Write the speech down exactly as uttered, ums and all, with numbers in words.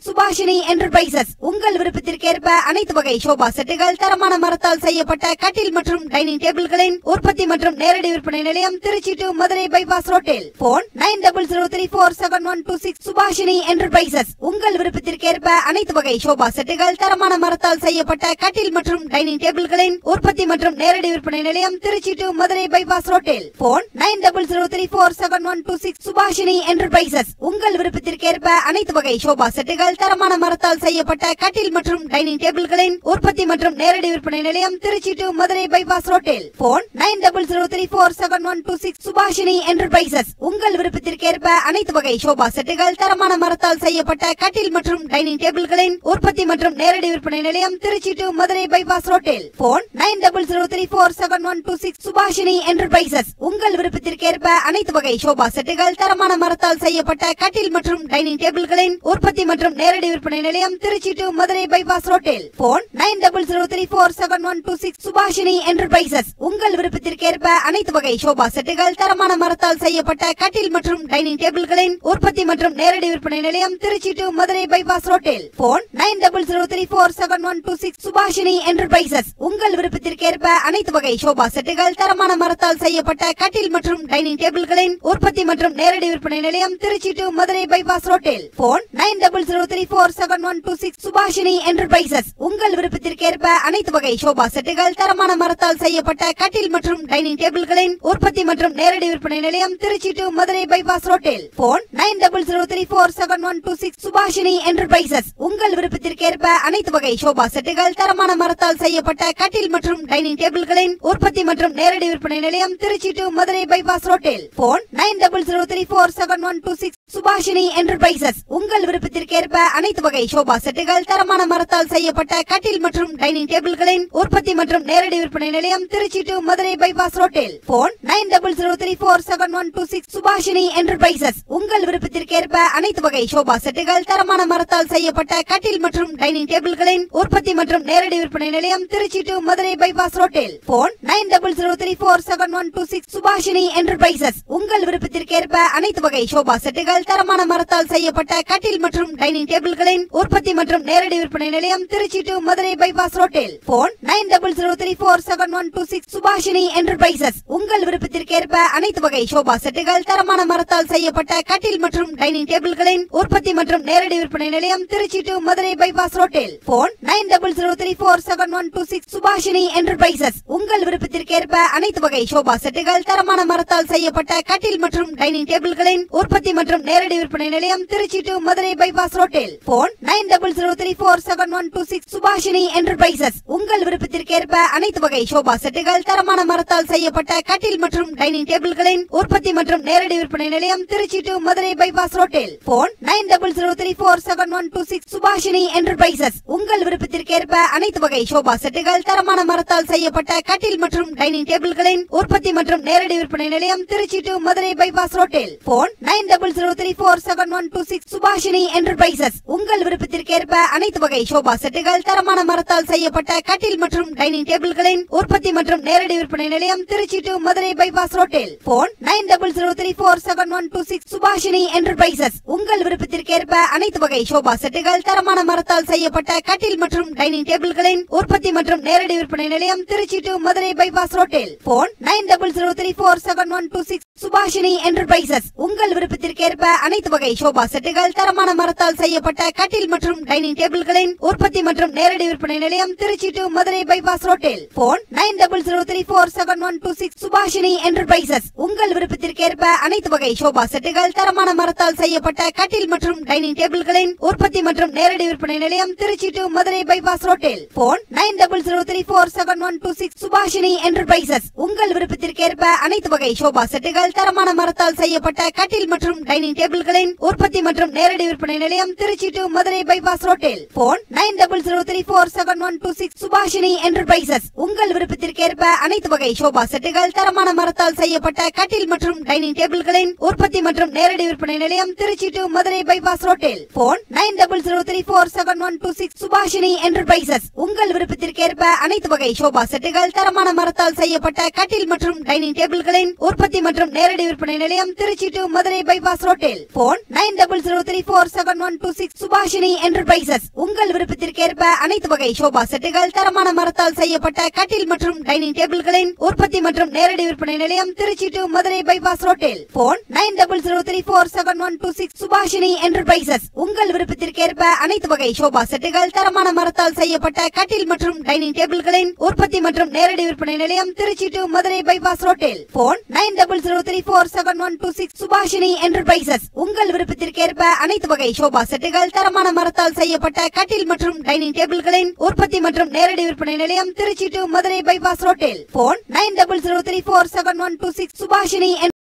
Subhashini enterprises உங்கள் விருப்பத்திற்கேற்ப அனைத்து வகை சோபா செட்டுகள் தரமான மரத்தால் செய்யப்பட்ட கட்டில் மற்றும் டைனிங் டேபிள்களின் உற்பத்தி மற்றும் நேரடி விற்பனை நிலையம் திருச்சி டு மதுரை பைபாஸ் ரோட்டில் phone nine double zero three four seven one two six. Subhashini enterprises உங்கள் விருப்பத்திற்கேற்ப அனைத்து வகை சோபா செட்டுகள் தரமான மரத்தால் செய்யப்பட்ட கட்டில் மற்றும் டைனிங் டேபிள்களின் உற்பத்தி மற்றும் நேரடி விற்பனை நிலையம் திருச்சி டு மதுரை பைபாஸ் ரோட்டில் phone nine double zero three four seven one two six. Subhashini enterprises உங்கள் விருப்பத்திற்கேற்ப அனைத்து வகை சோபா செட்டுகள் தரமான மரத்தால் செய்யப்பட்ட கட்டில் மற்றும் டைனிங் டேபிள்களின் உற்பத்தி மற்றும் நேரடி விற்பனை நிலையம் திருச்சி டு மதுரை பைபாஸ் ரோட்டில் phone nine double zero three four seven one two six. Subhashini enterprises உங்கள் விருப்பத்திற்கேற்ப அனைத்து வகை சோபா செட்டுகள் தரமான மரத்தால் செய்யப்பட்ட கட்டில் மற்றும் டைனிங் டேபிள்களின் உற்பத்தி மற்றும் நேரடி விற்பனை நிலையம் திருச்சி டு மதுரை பைபாஸ் ரோட்டில் phone nine double zero three four seven one two six. Subhashini enterprises உங்கள் விருப்பத்திற்கேற்ப அனைத்து வகை சோபா செட்டுகள் தரமான மரத்தால் செய்யப்பட்ட கட்டில் மற்றும் டைனிங் டேபிள்களின் உற்பத்தி மற்றும் நேரடி விற்பனை நிலையம் திருச்சி டு மதுரை பைபாஸ் ரோட்டில் phone nine double zero three four seven one two six. Subhashini enterprises உங்கள் விருப்பத்திற்கேற்ப அனைத்து வகை சோபா செட்டுகள் தரமான மரத்தால் செய்யப்பட்ட கட்டில் மற்றும் டைனிங் டேபிள்களின் உற்பத்தி மற்றும் நேரடி விற்பனை நிலையம் திருச்சி டு மதுரை பைபாஸ் ரோட்டில் phone nine double zero three four seven one two six. Subhashini enterprises உங்கள் விருப்பத்திற்கேற்ப அனைத்து வகை சோபா செட்டுகள் தரமான மரத்தால் செய்யப்பட்ட கட்டில் மற்றும் டைனிங் டேபிள்களின் உற்பத்தி மற்றும் நேரடி விற்பனை நிலையம் திருச்சி டு மதுரை பைபாஸ் ரோட்டில் phone nine double zero three four seven one two six. Subhashini enterprises உங்கள் விருப்பத்திற்கேற்ப அனைத்து வகை சோபா செட்டுகள் தரமான மரத்தால் செய்யப்பட்ட கட்டில் மற்றும் டைனிங் டேபிள்களின் உற்பத்தி மற்றும் நேரடி விற்பனை நிலையம் திருச்சி டு மதுரை பைபாஸ் ரோட்டில் phone nine double zero three four seven one two six. Subhashini enterprises உங்கள் விருப்பத்திற்கேற்ப அனைத்து வகை சோபா செட்டுகள் தரமான மரத்தால் செய்யப்பட்ட கட்டில் மற்றும் டைனிங் டேபிள்களின் உற்பத்தி மற்றும் நேரடி விற்பனை நிலையம் திருச்சி டு மதுரை பைபாஸ் ரோட்டில் phone nine double zero three four seven one two six. Subhashini enterprises உங்கள் விருப்பத்திற்கேற்ப அனைத்து வகை சோபா செட்டுகள் தரமான மரத்தால் செய்யப்பட்ட கட்டில் மற்றும் டைனிங் டேபிள்களின் உற்பத்தி மற்றும் நேரடி விற்பனை நிலையம் திருச்சி டு மதுரை பைபாஸ் ரோட்டில் phone nine double zero three four seven one two six. Subhashini enterprises உங்கள் விருப்பத்திற்கேற்ப அனைத்து வகை சோபா செட்டுகள் தரமான மரத்தால் செய்யப்பட்ட கட்டில் மற்றும் டைனிங் டேபிள்களின் உற்பத்தி மற்றும் நேரடி விற்பனை நிலையம் திருச்சி டு மதுரை பைபாஸ் ரோட்டில் phone nine double zero three four seven one two six. Subhashini enterprises உங்கள் விருப்பத்திற்கேற்ப அனைத்து வகை சோபா செட்டுகள் தரமான மரத்தால் செய்யப்பட்ட கட்டில் மற்றும் டைனிங் டேபிள்களின் உற்பத்தி மற்றும் நேரடி விற்பனை நிலையம் திருச்சி டு மதுரை பைபாஸ் ரோட்டில் phone nine double zero three four seven one two six. Subhashini enterprises உங்கள் விருப்பத்திற்கேற்ப அனைத்து வகை சோபா செட்டுகள் தரமான மரத்தால் செய்யப்பட்ட கட்டில் மற்றும் டைனிங் டேபிள்களின் உற்பத்தி மற்றும் நேரடி விற்பனை நிலையம் திருச்சி டு மதுரை பைபாஸ் ரோட்டில் phone nine double zero three four seven one two six. Subhashini enterprises உங்கள் விருப்பத்திற்கேற்ப அனைத்து வகை சோபா செட்டுகள் தரமான மரத்தால் செய்யப்பட்ட கட்டில் மற்றும் டைனிங் டேபிள்களின் உற்பத்தி மற்றும் நேரடி விற்பனை நிலையம் திருச்சி டு மதுரை பைபாஸ் ரோட்டில் phone nine double zero three four seven one two six. Subhashini enterprises உங்கள் விருப்பத்திற்கேற்ப அனைத்து வகை சோபா செட்டுகள் தரமான மரத்தால் செய்யப்பட்ட கட்டில் மற்றும் டைனிங் டேபிள்களின் உற்பத்தி மற்றும் நேரடி விற்பனை நிலையம் திருச்சி டு மதுரை பைபாஸ் ரோட்டில் phone nine double zero three four seven one two six. Subhashini enterprises உங்கள் விருப்பத்திற்கேற்ப அனைத்து வகை சோபா செட்டுகள் தரமான மரத்தால் செய்யப்பட்ட கட்டில் மற்றும் டைனிங் டேபிள்களின் உற்பத்தி மற்றும் நேரடி விற்பனை நிலையம் திருச்சி டு மதுரை பைபாஸ் ரோட்டில் phone nine double zero three four seven one two six. Subhashini enterprises உங்கள் விருப்பத்திற்கேற்ப அனைத்து வகை சோபா செட்டுகள் தரமான மரத்தால் செய்யப்பட்ட கட்டில் மற்றும் டைனிங் டேபிள்களின் உற்பத்தி மற்றும் நேரடி விற்பனை நிலையம் திருச்சி டு மதுரை பைபாஸ் ரோட்டில் phone nine double zero three four seven one two six. Subhashini enterprises உங்கள் விருப்பத்திற்கேற்ப அனைத்து வகை சோபா செட்டுகள் தரமான மரத்தால் செய்யப்பட்ட கட்டில் மற்றும் டைனிங் டேபிள்களின் உற்பத்தி மற்றும் நேரடி விற்பனை நிலையம் திருச்சி டு மதுரை பைபாஸ் ரோட்டில் phone nine double zero three four seven one two six. Subhashini enterprises உங்கள் விருப்பத்திற்கேற்ப அனைத்து வகை சோபா செட்டுகள் தரமான மரத்தால் செய்யப்பட்ட கட்டில் மற்றும் டைனிங் டேபிள்களின் உற்பத்தி மற்றும் நேரடி விற்பனை நிலையம் திருச்சி டு மதுரை பைபாஸ் ரோட்டில் phone nine double zero three four seven one two six. Subhashini enterprises உங்கள் விருப்பத்திற்கேற்ப அனைத்து வகை சோபா செட்டுகள் தரமான மரத்தால் செய்யப்பட்ட கட்டில் மற்றும் டைனிங் டேபிள்களின் உற்பத்தி மற்றும் நேரடி விற்பனை நிலையம் திருச்சி டு மதுரை பைபாஸ் ரோட்டில் phone nine double zero three four seven one two six. Subhashini enterprises உங்கள் விருப்பத்திற்கேற்ப அனைத்து வகை சோபா செட்டுகள் தரமான மரத்தால் செய்யப்பட்ட கட்டில் மற்றும் டைனிங் டேபிள்களின் உற்பத்தி மற்றும் நேரடி விற்பனை நிலையம் திருச்சி டு மதுரை பைபாஸ் ரோட்டில் phone nine double zero three four seven one two six. Subhashini enterprises உங்கள் விருப்பத்திற்கேற்ப அனைத்து வகை சோபா செட்டுகள் தரமான மரத்தால் செய்யப்பட்ட கட்டில் மற்றும் டைனிங் டேபிள்களின் உற்பத்தி மற்றும் நேரடி விற்பனை நிலையம் திருச்சி டு மதுரை பைபாஸ் ரோட்டில் phone nine double zero three four seven one two six. Subhashini enterprises உங்கள் விருப்பத்திற்கேற்ப அனைத்து வகை சோபா செட்டுகள் தரமான மரத்தால் செய்யப்பட்ட கட்டில் மற்றும் டைனிங் டேபிள்களின் உற்பத்தி மற்றும் நேரடி விற்பனை நிலையம் திருச்சி டு மதுரை பைபாஸ் ரோட்டில் phone nine double zero three four seven one two six Subhashini enterprises உங்கள் விருப்பத்திற்கேற்ப அனைத்து வகை சோபா செட்டுகள் தரமான மரத்தால் செய்யப்பட்ட கட்டில் மற்றும் டைனிங் டேபிள்களின் உற்பத்தி மற்றும் நேரடி விற்பனை நிலையம் திருச்சி டு மதுரை பைபாஸ் ரோட்டில் phone nine double zero three four seven one two six Subhashini enterprises உங்கள் விருப்பத்திற்கேற்ப அனைத்து வகை சோபா செட்டுகள் தரமான மரத்தால் செய்யப்பட்ட கட்டில் மற்றும் டைனிங் டேபிள்களின் உற்பத்தி மற்றும் நேரடி விற்பனை நிலையம் திருச்சி டு மதுரை பைபாஸ் ரோட்டில் phone nine double zero three four seven one two six Subhashini enterprises உங்கள் விருப்பத்திற்கேற்ப அனைத்து வகை சோபா செட்டுகள் தரமான மரத்தால் செய்யப்பட்ட கட்டில் மற்றும் டைனிங் டேபிள்களின் உற்பத்தி மற்றும் நேரடி விற்பனை நிலையம் திருச்சி டு மதுரை பைபாஸ் ரோட்டில் phone nine double zero three four seven one two six Subhashini